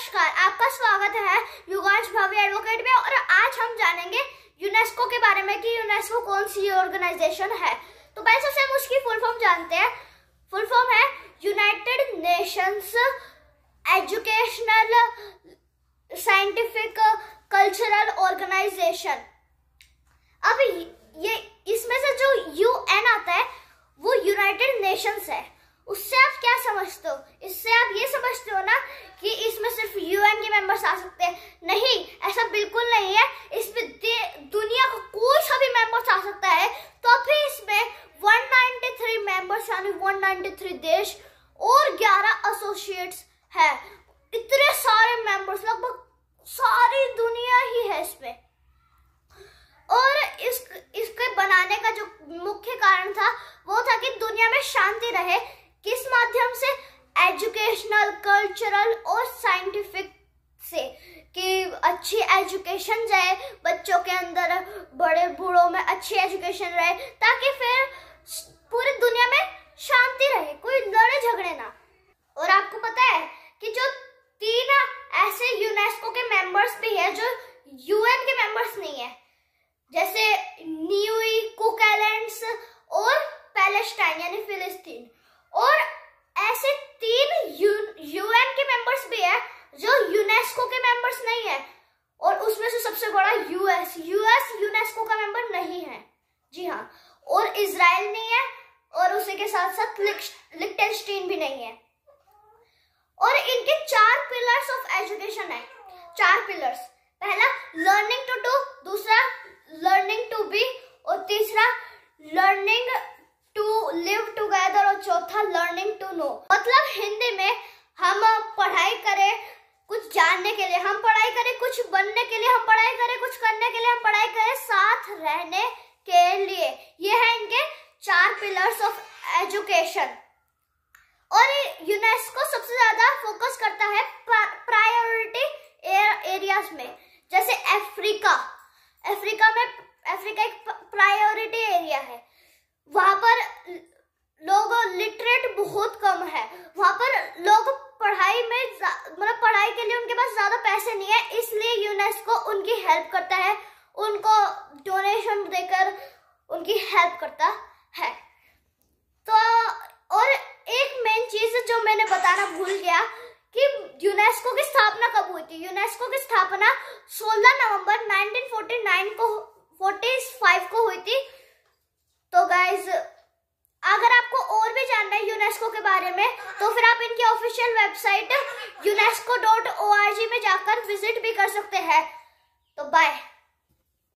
नमस्कार, आपका स्वागत है युगांश भावी एडवोकेट में। और आज हम जानेंगे यूनेस्को के बारे में कि यूनेस्को कौन सी ऑर्गेनाइजेशन है। तो पहले सबसे हम उसकी फुल फॉर्म जानते हैं। फुल फॉर्म है United Nations Educational Scientific Cultural Organisation. अब ये इसमें से जो यूएन आता है वो यूनाइटेड नेशंस है। उससे आप क्या समझते हो? इससे आप ये समझते हो ना कि इसमें सिर्फ यूएन के मेंबर्स आ सकते हैं। नहीं, ऐसा बिल्कुल नहीं है। इसमें दुनिया का कोई सा भी मेंबर्स आ सकता है। तो फिर इसमें 193 मेंबर्स यानी 193 देश और 11 एसोसिएट्स है। इतने सारे मेंबर्स, लगभग सारी दुनिया ही है इसमें। और इसके बनाने का जो मुख्य कारण था वो था कि दुनिया में शांति रहे। किस माध्यम से? एजुकेशनल, कल्चरल और साइंटिफिक से, कि अच्छी एजुकेशन जाए बच्चों के अंदर, बड़े बूढ़ों में अच्छी एजुकेशन रहे, ताकि फिर पूरी दुनिया में शांति रहे, कोई लड़े झगड़े ना। और आपको पता है कि जो 3 ऐसे यूनेस्को के मेंबर्स भी है जो यूएन के मेंबर्स नहीं है, जैसे न्यूई, कुक आइलैंड्स और पैलेस्टाइन यानी फिलिस्तीन। और ऐसे 3 यूएन के मेंबर्स भी है जो यूनेस्को के मेंबर्स नहीं है। और उसमें से सबसे बड़ा यूएस यूनेस्को का मेंबर नहीं है। जी हाँ, और इजराइल नहीं है, और उसी के साथ साथ लिechtenstein भी नहीं है। और इनके 4 पिलर्स ऑफ एजुकेशन है। 4 पिलर्स। पहला लर्निंग टू डू, दूसरा लर्निंग टू बी, और तीसरा लर्निंग टू लिव टुगेदर, और चौथा लर्निंग टू नो। मतलब हिंदी में हम पढ़ाई करें कुछ जानने के लिए, हम पढ़ाई करें कुछ बनने के लिए, हम पढ़ाई करें कुछ करने के लिए, हम पढ़ाई करें साथ रहने के लिए। ये है इनके 4 पिलर्स ऑफ एजुकेशन। और यूनेस्को सबसे ज्यादा फोकस करता है प्रायोरिटी एरियाज में, जैसे अफ्रीका एक प्रायोरिटी एरिया है। वहां पर लोग लिटरेट बहुत कम है। वहां पर लोग पढ़ाई में मतलब पढ़ाई के लिए उनके पास ज्यादा पैसे नहीं है, इसलिए यूनेस्को उनकी हेल्प करता है, उनको डोनेशन देकर उनकी हेल्प करता है। तो और एक मेन चीज जो मैंने बताना भूल गया कि यूनेस्को की स्थापना कब हुई थी। यूनेस्को की स्थापना 16 नवंबर 1945 को हुई थी। तो गाइज, अगर आपको और भी जानना है यूनेस्को के बारे में तो फिर आप इनकी ऑफिशियल वेबसाइट unesco.org में जाकर विजिट भी कर सकते हैं।